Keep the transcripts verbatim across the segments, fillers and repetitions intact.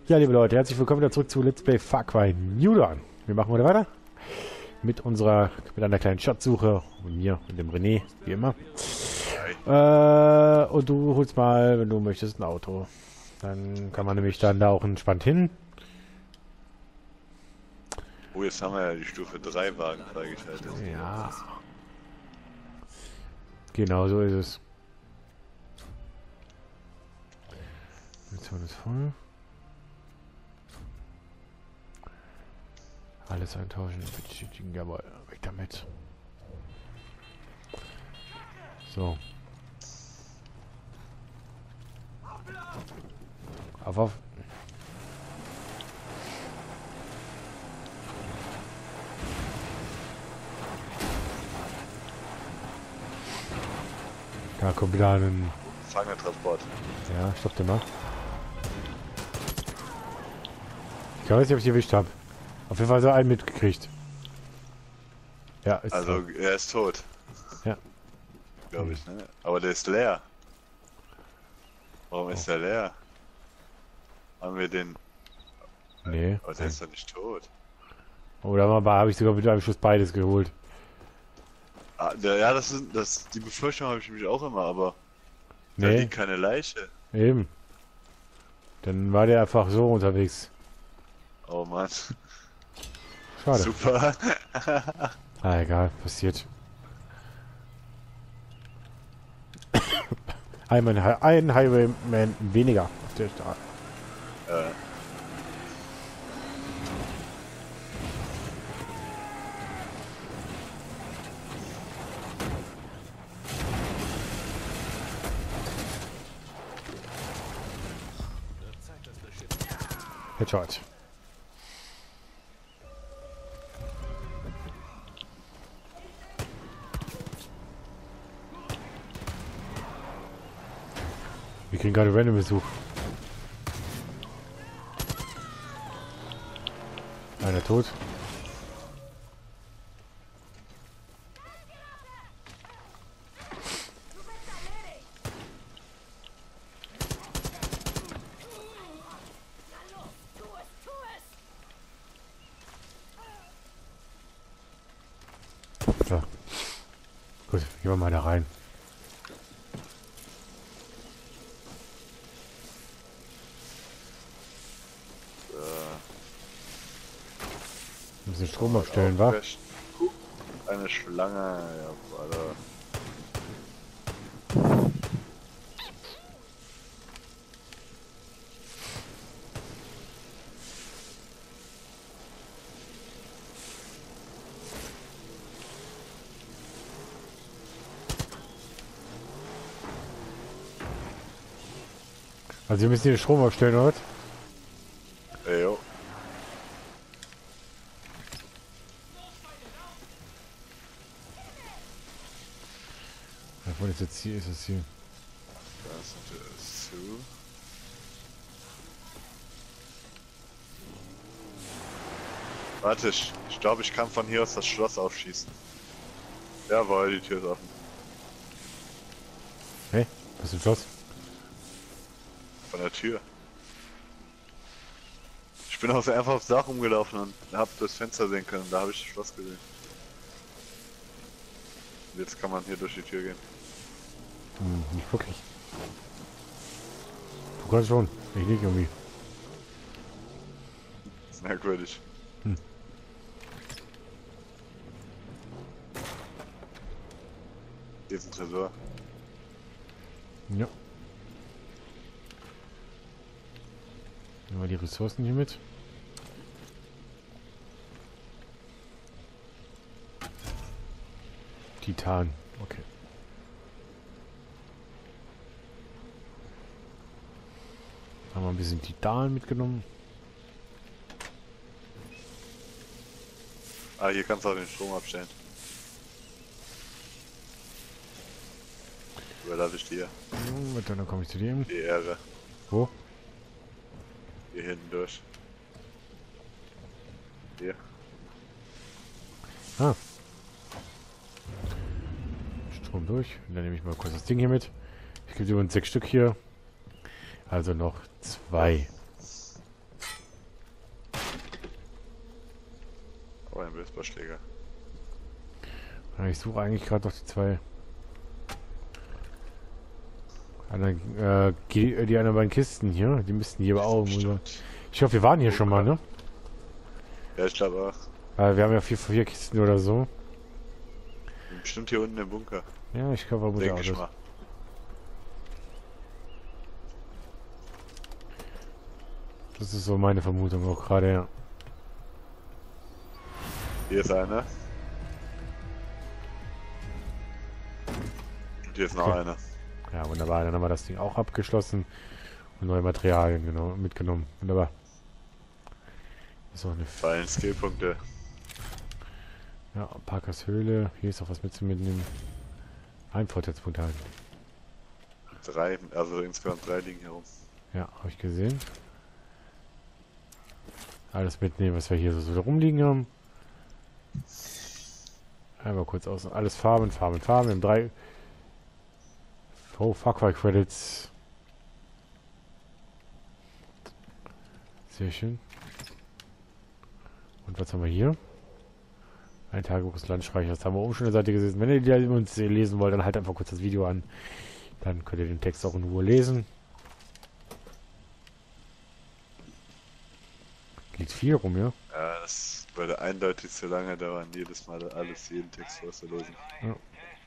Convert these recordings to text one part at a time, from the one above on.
Ja, liebe Leute, herzlich willkommen wieder zurück zu Let's Play Far Cry New Dawn. Wir machen heute weiter mit unserer, mit einer kleinen Schatzsuche und mir und dem René, wie immer. Äh, und du holst mal, wenn du möchtest, ein Auto. Dann kann man nämlich dann da auch entspannt hin. Oh, jetzt haben wir ja die Stufe drei Wagen freigeschaltet. Ja. Genau so ist es. Jetzt haben wir das voll. Alles eintauschen, bestätigen, jawohl, weg damit. So. Auf, auf. Da kommt wieder ein... Fangertransport. Ja, stopp den mal. Ich weiß nicht, ob ich die erwischt habe. Auf jeden Fall so einen mitgekriegt. Ja, ist Also, tot. er ist tot. Ja. Glaube ich, ne? Aber der ist leer. Warum Oh. ist der leer? Haben wir den... Nee. Aber der ist doch nicht tot. Oder mal habe ich sogar mit einem Schuss beides geholt. Ah, der, ja, das ist, das, die Befürchtung habe ich nämlich auch immer, aber... Da Nee, liegt keine Leiche. eben. Dann war der einfach so unterwegs. Oh Mann. Schade. Super. Ah, egal, passiert. Ein, ein Highwayman weniger auf der Straße. äh. Headshot. Wir kriegen gerade random Besuch. Einer tot. So. Gut, gehen wir mal da rein. Wir müssen Strom aufstellen, wa? Eine Schlange, ja, Alter. Also wir müssen hier den Strom aufstellen, oder? Ey, jo. Wo ist jetzt hier? Ist es hier? Das ist zu. Warte, ich, ich glaube, ich kann von hier aus das Schloss aufschießen. Jawohl, die Tür ist offen. Hey, was ist im Schloss? Von der Tür. Ich bin auch einfach aufs Dach rumgelaufen und hab das Fenster sehen können. Da habe ich das Schloss gesehen. Und jetzt kann man hier durch die Tür gehen. Hm, nicht wirklich. Du kannst schon. Ich nicht irgendwie. Das ist merkwürdig. Hm. Hier ist ein Tresor. Ja. Nehmen wir die Ressourcen hier mit. Titan. Okay. Haben wir ein bisschen Titan mitgenommen. Ah, hier kannst du auch den Strom abstellen. Überlasse ich dir. Oh, dann komme ich zu dem. Die Ehre. Wo? Hier hinten durch. Hier. Ah. Strom durch. Und dann nehme ich mal kurz das Ding hier mit. Ich gebe übrigens sechs Stück hier. Also noch zwei. Baseballschläger. Ja, ich suche eigentlich gerade noch die zwei. Anderen, äh, die, die anderen beiden Kisten hier. Die müssten hier aber auch. Ich hoffe, wir waren hier schon mal, ne? Ja, ich glaube auch. Äh, wir haben ja vier, vier Kisten oder so. Bestimmt hier unten im Bunker. Ja, ich glaube, muss Denke auch ich das. mal. Das ist so meine Vermutung auch gerade, ja. Hier ist einer. Und hier ist noch Okay. einer. Ja, wunderbar. Dann haben wir das Ding auch abgeschlossen und neue Materialien genau, mitgenommen. Wunderbar. So eine F Bei den Skillpunkte. ja, Parkers Höhle. Hier ist auch was mit zu mitnehmen. Ein Vorteilspunkt halt. Drei, also insgesamt drei liegen herum. Ja, habe ich gesehen. Alles mitnehmen, was wir hier so, so rumliegen haben. Einmal kurz aus. Alles Farben, Farben, Farben. Wir haben drei. Oh, Far Cry Credits. Sehr schön. Und was haben wir hier? Ein Tagebuch des Landstreichers. Das haben wir oben schon an der Seite gesehen. Wenn ihr die uns lesen wollt, dann halt einfach kurz das Video an. Dann könnt ihr den Text auch in Ruhe lesen. Liegt viel rum, ja? Ja, das würde eindeutig zu lange dauern, jedes Mal alles, jeden Text vorzulesen. Ja.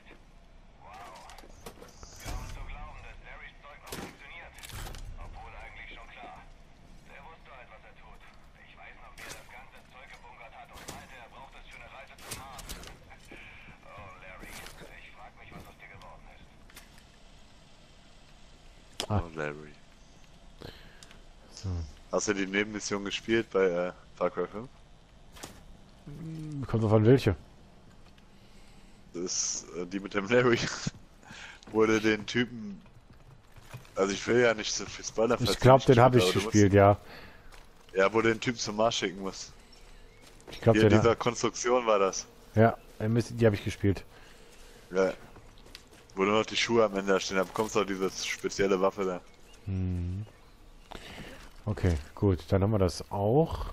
Ah. Oh, Larry. So. Hast du die Nebenmission gespielt bei äh, Far Cry fünf? Kommt drauf an welche. Das ist äh, die mit dem Larry. Wurde den Typen... Also ich will ja nicht so viel Spoiler. Ich glaube, den habe ich aber du gespielt, musst, ja. Ja, wo du den Typen zum Mars schicken musst. Ich glaube, Hier in den dieser ha Konstruktion war das. ja, er müsste- die habe ich gespielt. Ja. Wo nur noch die Schuhe am Ende da stehen, da bekommst du auch diese spezielle Waffe da. Hm. Okay, gut, dann haben wir das auch.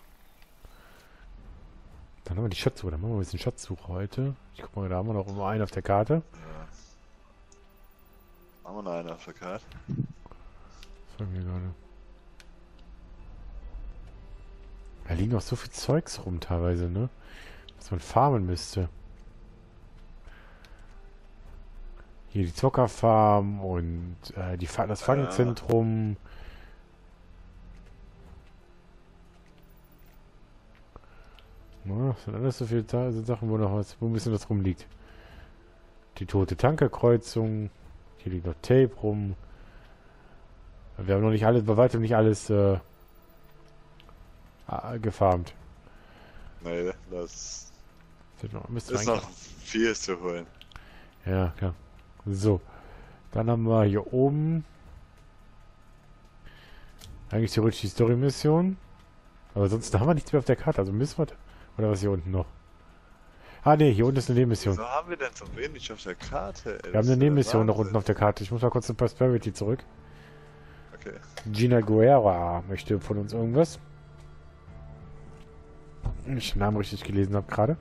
Dann haben wir die Schatzsuche. Dann machen wir ein bisschen Schatzsuche heute. Ich guck mal, da haben wir noch immer einen auf der Karte. Ja. Haben wir noch einen auf der Karte? Das war mir gerade. Da liegen auch so viel Zeugs rum teilweise, ne? Was man farmen müsste. Hier die Zockerfarm und äh, die Fa das Fangzentrum. Na, das sind alles so viele Ta so Sachen, wo noch was, wo ein bisschen was rumliegt. Die tote Tankerkreuzung. Hier liegt noch Tape rum. Wir haben noch nicht alles, bei weitem nicht alles äh, gefarmt. Nee, das Noch, müsste ist eigentlich noch viel zu holen. ja, klar. So. Dann haben wir hier oben eigentlich theoretisch die Story-Mission. Aber sonst haben wir nichts mehr auf der Karte. Also müssen wir... Oder was hier unten noch? Ah, ne, hier unten ist eine Nebenmission. Wieso haben wir denn so wenig auf der Karte? Ey, Wir haben eine Nebenmission noch Wahnsinn. unten auf der Karte. Ich muss mal kurz zu Prosperity zurück. Okay. Gina Guerra möchte von uns irgendwas. Wenn ich den Namen richtig gelesen habe gerade.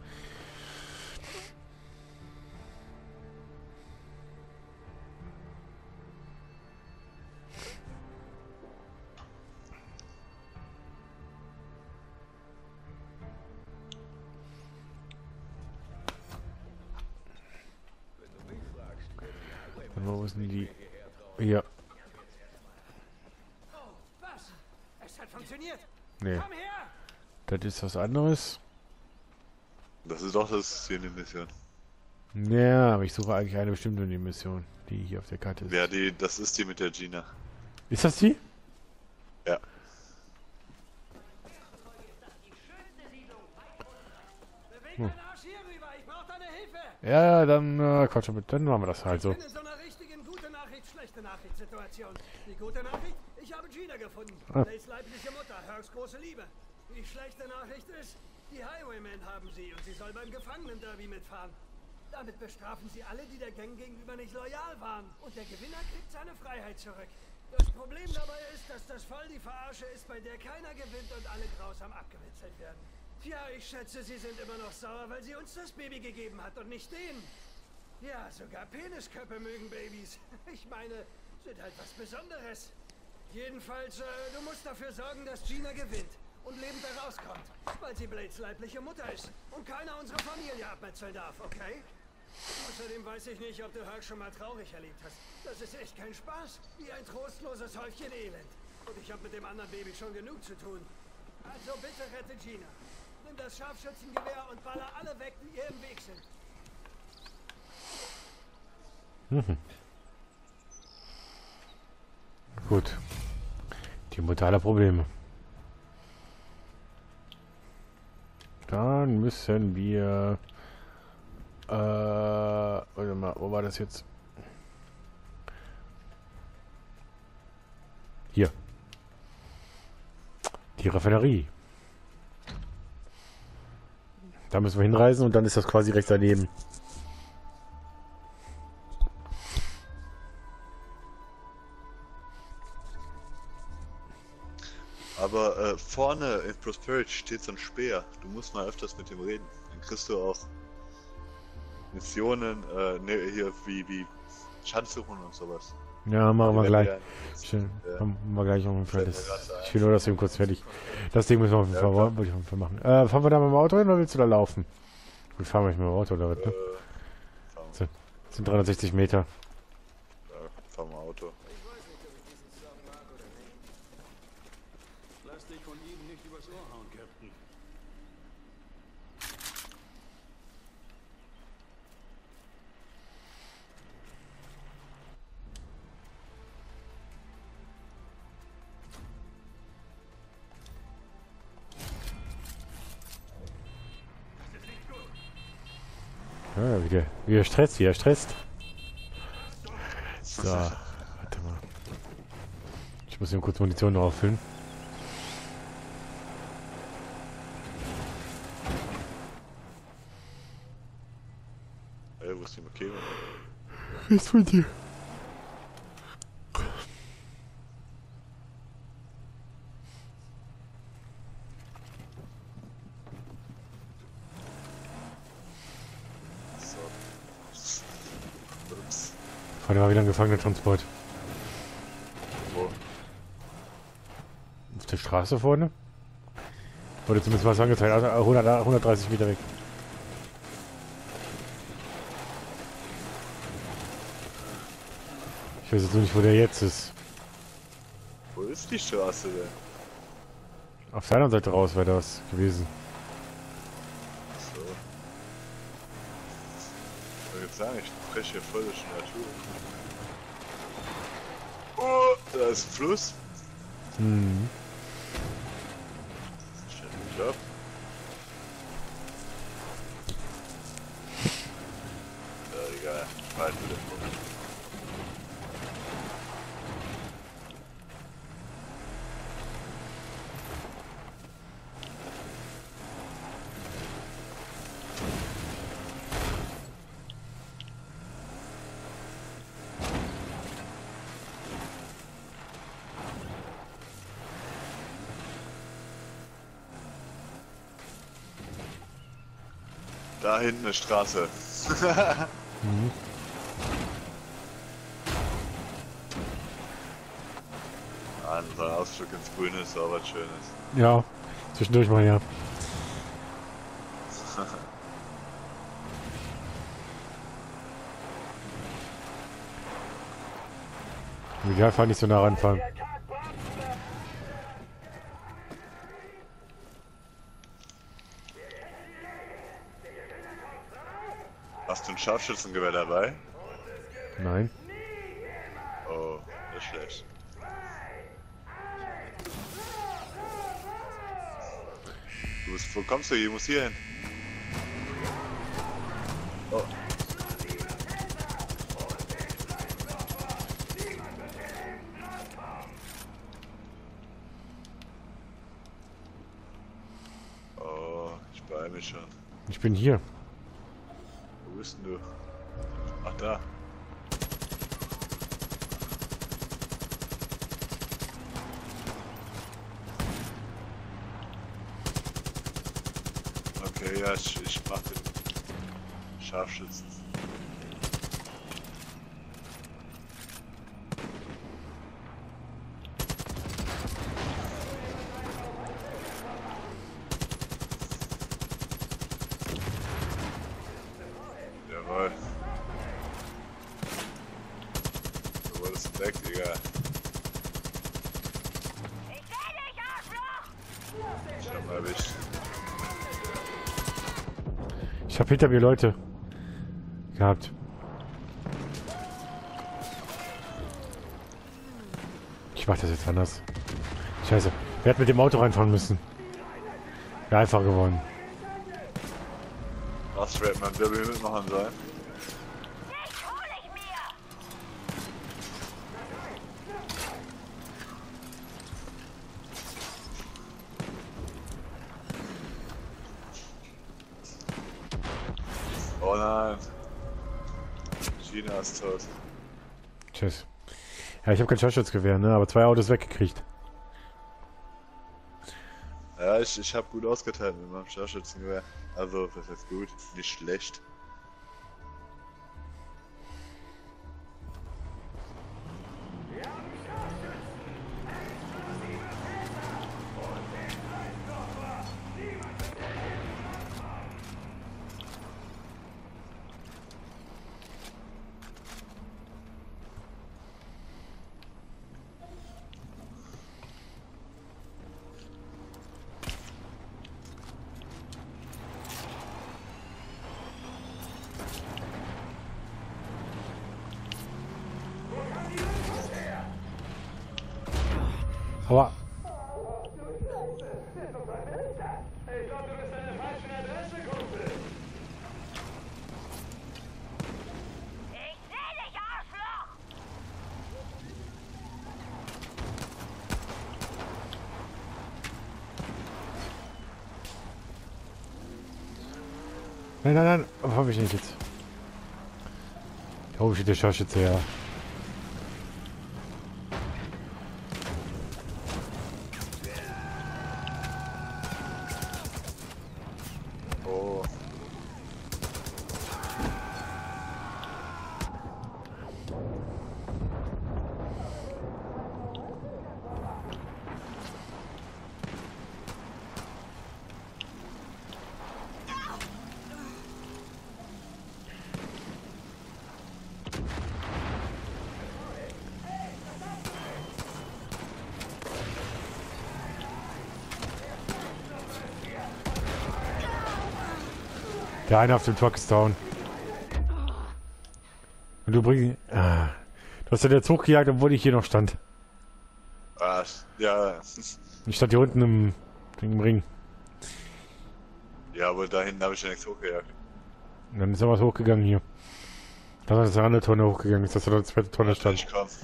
Wo sind die? Hier. Oh, was? Es hat funktioniert. Nee. Komm her! Das ist was anderes. Das ist doch das hier in der Mission. Ja, aber ich suche eigentlich eine bestimmte Mission, die hier auf der Karte ist. Ja, die, das ist die mit der Gina. Ist das die? Ja. Beweg deinen Arsch hier rüber, ich brauch deine Hilfe! Ja, dann äh, Quatsch mit, dann machen wir das halt so. Ich bin in so einer richtigen gute Nachricht, schlechte Nachricht-Situation. Die gute Nachricht, ich habe Gina gefunden. Ah. Lays leibliche Mutter, Herks große Liebe. Die schlechte Nachricht ist, die Highwaymen haben sie und sie soll beim Gefangenen-Derby mitfahren. Damit bestrafen sie alle, die der Gang gegenüber nicht loyal waren. Und der Gewinner kriegt seine Freiheit zurück. Das Problem dabei ist, dass das voll die Verarsche ist, bei der keiner gewinnt und alle grausam abgewitzelt werden. Tja, ich schätze, Sie sind immer noch sauer, weil sie uns das Baby gegeben hat und nicht den. Ja, sogar Penisköpfe mögen Babys. Ich meine, sind halt was Besonderes. Jedenfalls, äh, du musst dafür sorgen, dass Gina gewinnt und lebend da rauskommt, weil sie Blades leibliche Mutter ist und keiner unsere Familie abmetzeln darf, okay? Außerdem weiß ich nicht, ob du Herc schon mal traurig erlebt hast. Das ist echt kein Spaß, wie ein trostloses Häufchen Elend. Und ich habe mit dem anderen Baby schon genug zu tun. Also bitte rette Gina. Nimm das Scharfschützengewehr und baller alle weg, die ihr im Weg sind. Mhm. Gut. Die Mutter aller Probleme. Dann müssen wir... Äh, warte mal, wo war das jetzt? Hier. Die Raffinerie. Da müssen wir hinreisen und dann ist das quasi rechts daneben. Aber äh, vorne in Prosperity steht so ein Speer. Du musst mal öfters mit dem reden. Dann kriegst du auch Missionen, äh, ne, hier wie, wie Schatzsuchen und sowas. Ja, machen wir Wenn gleich. wir- Schön. Ja. Machen wir gleich noch Fällt mir fertig. grad so ein. Ich will nur das Ding kurz fertig. Das Ding müssen wir auf jeden Ja, Fall, klar. wollte ich auf jeden Fall machen. Äh, fahren wir da mit dem Auto hin oder willst du da laufen? Wir fahren nicht mit dem Auto oder was, ne? Äh, fahren, Das sind dreihundertsechzig Meter. äh, fahren wir Auto. Ich weiß nicht, ob ich diesen Song mag oder nicht. Lass dich von ihm nicht übers Ohr hauen, Captain. Ja, wieder, wieder stresst, wieder stresst. So, warte mal. Ich muss ihm kurz Munition auffüllen. Ey, wo ist die Markierung? Was von dir? So. Ups. Vorne war wieder ein Gefangenentransport. Wo? Auf der Straße vorne? Wurde zumindest was angezeigt. Also hundert, hundertdreißig Meter weg. Ich weiß jetzt nur nicht, wo der jetzt ist. Wo ist die Straße denn? Auf der anderen Seite raus wäre das gewesen. So. Ich wollte jetzt sagen, ich spreche hier voll durch die Natur. Oh, da ist ein Fluss. Hm. Steht ein Job. Ja, egal. Halt mit dem Punkt. Da hinten eine Straße. Mhm. Anderer Ausflug ins Grüne ist auch was Schönes. Ja, zwischendurch mal, ja. Egal, fahr nicht so nah ranfahren. Hast du ein Scharfschützengewehr dabei? Nein. Oh, das ist schlecht. Du musst, wo kommst du? Ich muss hier hin. Oh. Oh, ich beeil mich schon. Ich bin hier. Wo bist denn du? Ach, da. Okay, ja, ich, ich mach den Scharfschützen. Jawohl. Du wurdest weg, Digga. Ich hab mal erwischt. Ich hab hinter mir Leute gehabt. Ich mach das jetzt anders. Scheiße. Wer hat mit dem Auto reinfahren müssen? Wäre einfach gewonnen. Was hätte man Derby mitmachen sollen? Oh nein. China ist tot. Tschüss. Ja, ich habe kein Scharfschützgewehr, ne? Aber zwei Autos weggekriegt. Ja, ich, ich habe gut ausgeteilt mit meinem Scharfschützengewehr. Also, das ist gut, nicht schlecht. Aber nein, nein, nein, aber hab ich nicht jetzt. Oh, steht der Scharfschütze her. Oh. Der eine auf dem Truck ist down. Und du bringst... Ah, du hast ja jetzt hochgejagt, obwohl ich hier noch stand. Ah, ja. Ich stand hier unten im, im Ring. Ja, aber da hinten habe ich ja nichts hochgejagt. Und dann ist noch was hochgegangen hier. Da ist eine andere Tonne hochgegangen, ist das da eine zweite Tonne stand. Ich komm.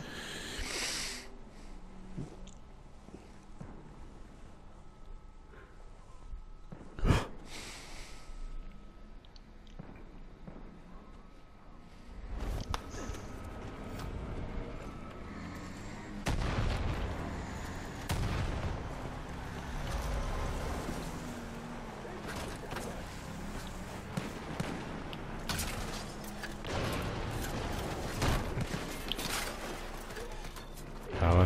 Aber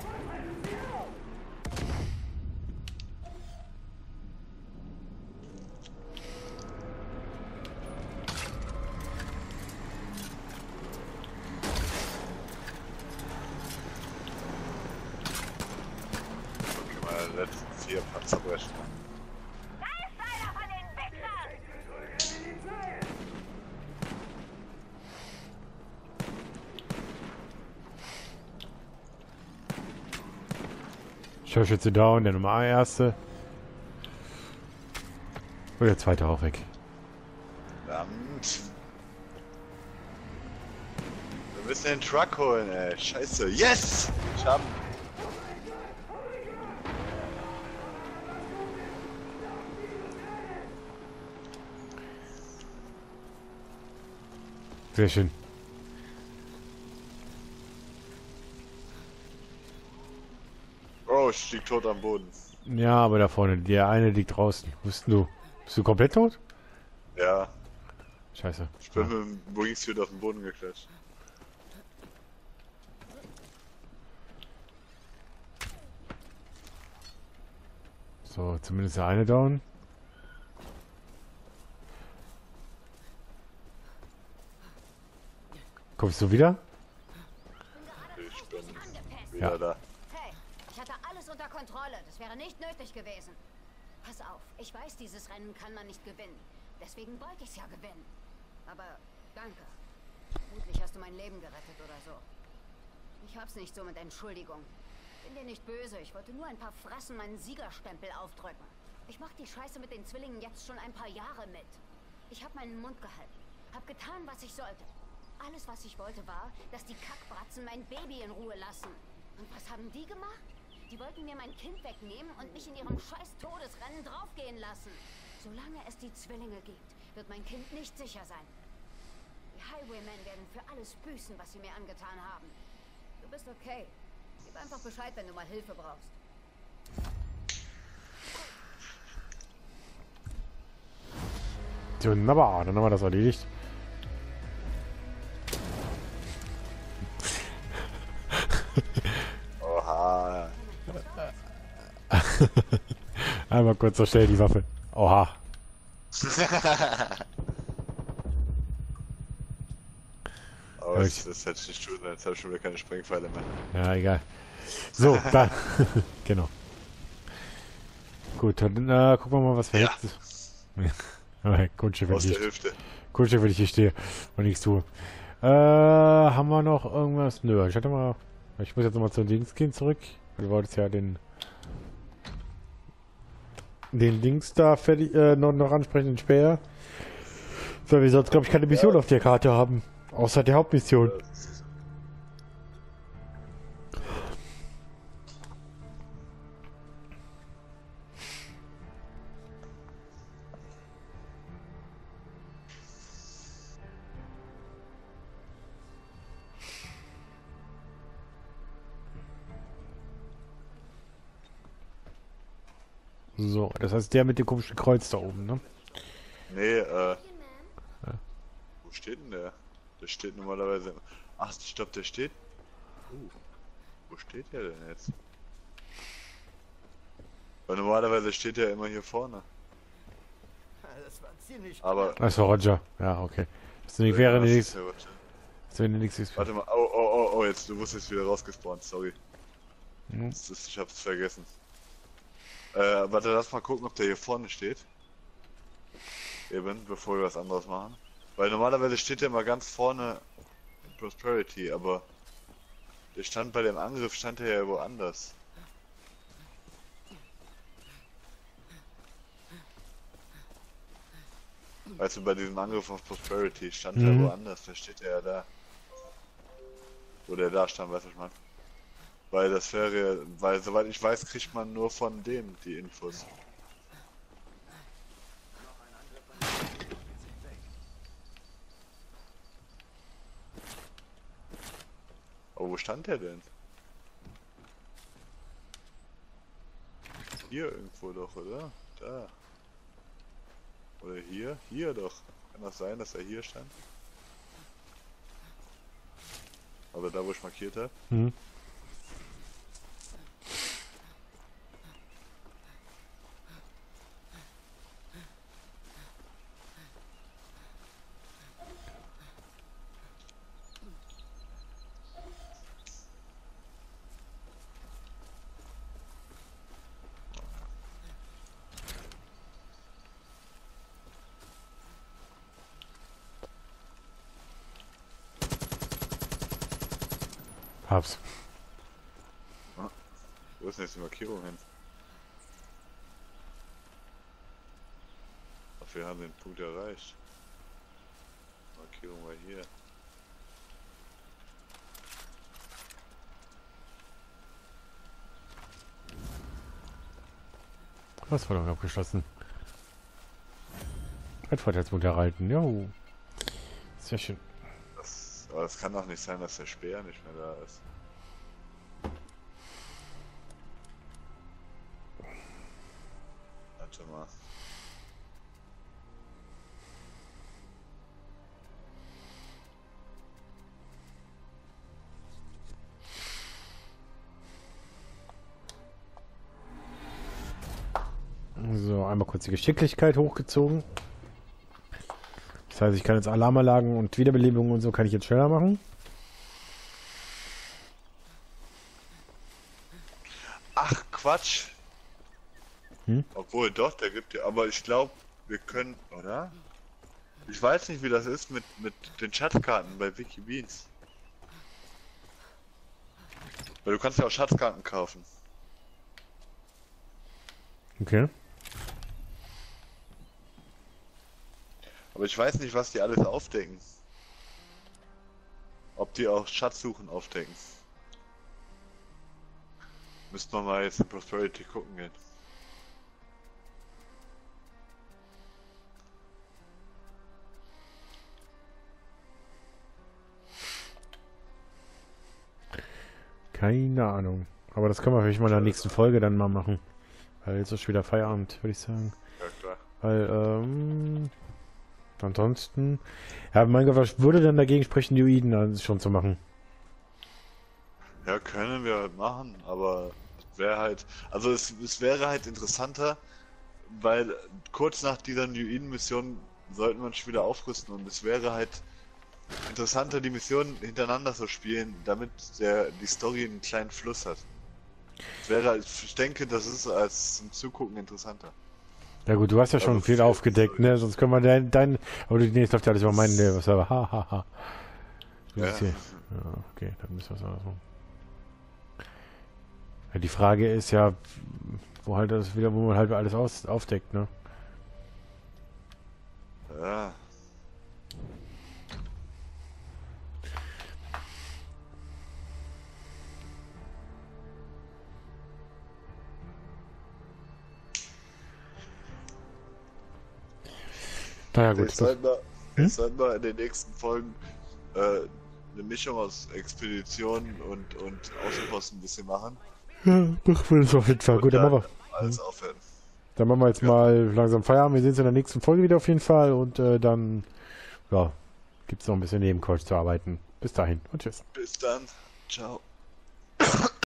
Okay, meine letzten vier Panzer brechen. Scharfschütze down, der Nummer erste. Und der zweite auch weg. Verdammt. Wir müssen den Truck holen, ey. Scheiße. Yes! Ich hab... Sehr schön. Oh, ich lieg tot am Boden. Ja, aber da vorne, der eine liegt draußen. Wussten du? Bist du komplett tot? Ja, Scheiße. ich bin Ja. mit dem Wingsuit auf den Boden geklatscht. So, zumindest der eine down. Kommst du wieder? Ich bin Angepasst. wieder Ja. da. Hey, ich hatte alles unter Kontrolle. Das wäre nicht nötig gewesen. Pass auf, ich weiß, dieses Rennen kann man nicht gewinnen. Deswegen wollte ich es ja gewinnen. Aber danke. Vermutlich hast du mein Leben gerettet oder so. Ich hab's nicht so mit Entschuldigung. Bin dir nicht böse. Ich wollte nur ein paar Frassen meinen Siegerstempel aufdrücken. Ich mach die Scheiße mit den Zwillingen jetzt schon ein paar Jahre mit. Ich hab meinen Mund gehalten. Hab getan, was ich sollte. Alles, was ich wollte, war, dass die Kackbratzen mein Baby in Ruhe lassen. Und was haben die gemacht? Die wollten mir mein Kind wegnehmen und mich in ihrem scheiß Todesrennen draufgehen lassen. Solange es die Zwillinge gibt, wird mein Kind nicht sicher sein. Die Highwaymen werden für alles büßen, was sie mir angetan haben. Du bist okay. Gib einfach Bescheid, wenn du mal Hilfe brauchst. Wunderbar, dann haben wir das erledigt. Oha. Einmal kurz so schnell die Waffe. Oha. Aber Ja, das, ich- das hätte ich nicht tun, jetzt habe ich schon wieder keine Sprengpfeile mehr. Ja, egal. So, dann. Genau. Gut, dann äh, gucken wir mal, was wir Ja. jetzt. Okay, Kunststück, wenn Aus ich, der Hüfte. Kunststück, wenn ich hier stehe und nichts tue. Äh, haben wir noch irgendwas? Nö, ich hatte mal. Ich muss jetzt nochmal zu den Dings gehen zurück. Du wolltest ja den. Den Dings da fertig, äh, noch, noch ansprechen, den Speer. Weil wir sonst, glaube ich, keine Mission Ja. auf der Karte haben. Außer die Hauptmission. So, das heißt der mit dem komischen Kreuz da oben, ne? Nee, äh. Wo steht denn der? Der steht normalerweise. Ach, ich glaube, der steht. Uh, wo steht der denn jetzt? Weil normalerweise steht der immer hier vorne. Das war ziemlich Aber. Achso, Roger. Ja, okay. Das wäre das die ist nächste. ja was. Das wäre die nächste. Warte mal. Oh, oh, oh, oh, jetzt, du wurdest jetzt wieder rausgespawnt, sorry. Hm. Das ist, ich hab's vergessen. Äh, warte, lass mal gucken, ob der hier vorne steht. Eben, bevor wir was anderes machen. Weil normalerweise steht der mal ganz vorne in Prosperity, aber der stand bei dem Angriff, stand der ja woanders. Also bei diesem Angriff auf Prosperity stand Mhm. er woanders, da steht er ja da. Wo der da stand, weißt du, was ich meine? Weil das wäre, weil soweit ich weiß, kriegt man nur von dem die Infos. Oh, wo stand der denn? Hier irgendwo doch, oder? Da. Oder hier? Hier doch. Kann das sein, dass er hier stand? Oder da, wo ich markiert habe? Hm. Hab's. Wo ist denn jetzt die Markierung hin? Ach, wir haben den Punkt erreicht. Markierung war hier. Was war doch abgeschlossen? Fettvorteilspunkt erhalten. Jo. Sehr schön. Das, aber es kann doch nicht sein, dass der Speer nicht mehr da ist. Warte mal. einmal kurz die Geschicklichkeit hochgezogen. Das heißt, ich kann jetzt Alarmanlagen und Wiederbelebungen und so kann ich jetzt schneller machen. Ach, Quatsch. Hm? Obwohl, doch, der gibt ja... Aber ich glaube, wir können... Oder? Ich weiß nicht, wie das ist mit, mit den Schatzkarten bei Wikibeans. Weil du kannst ja auch Schatzkarten kaufen. Okay. Aber ich weiß nicht, was die alles aufdecken. Ob die auch Schatzsuchen aufdecken. Müsste man mal jetzt in Prosperity gucken gehen. Keine Ahnung. Aber das können wir vielleicht mal in der nächsten Folge dann mal machen. Weil jetzt ist schon wieder Feierabend, würde ich sagen. Ja, klar. Weil, ähm... ansonsten... Ja, mein Gott, was würde denn dagegen sprechen, die Druiden dann schon zu machen? Ja, können wir halt machen, aber wäre halt... Also es, es wäre halt interessanter, weil kurz nach dieser Druiden-Mission sollten wir uns wieder aufrüsten und es wäre halt interessanter, die Missionen hintereinander zu spielen, damit der, die Story einen kleinen Fluss hat. Es wäre, ich denke, das ist als zum Zugucken interessanter. Ja gut, du hast ja schon Also viel viel aufgedeckt, ne? Sonst können wir dein... dein aber du, nee, es läuft ja alles über meinen... Ne, was aber... Ha, ha, ha. Ja. Ja, okay, dann müssen wir es anders machen. Ja, die Frage ist ja, wo halt das wieder, wo man halt alles aus, aufdeckt, ne? Ja. Naja gut. Jetzt sollten wir, Hm? jetzt sollten wir in den nächsten Folgen äh, eine Mischung aus Expeditionen und, und Außenposten ein bisschen machen. Ja, machen wir das auf jeden Fall. Gut, dann machen wir, Alles aufhören. dann machen wir jetzt Ja. mal langsam Feierabend. Wir sehen uns in der nächsten Folge wieder auf jeden Fall. Und äh, dann, ja, gibt es noch ein bisschen Nebenquatsch zu arbeiten. Bis dahin und tschüss. Bis dann. Ciao.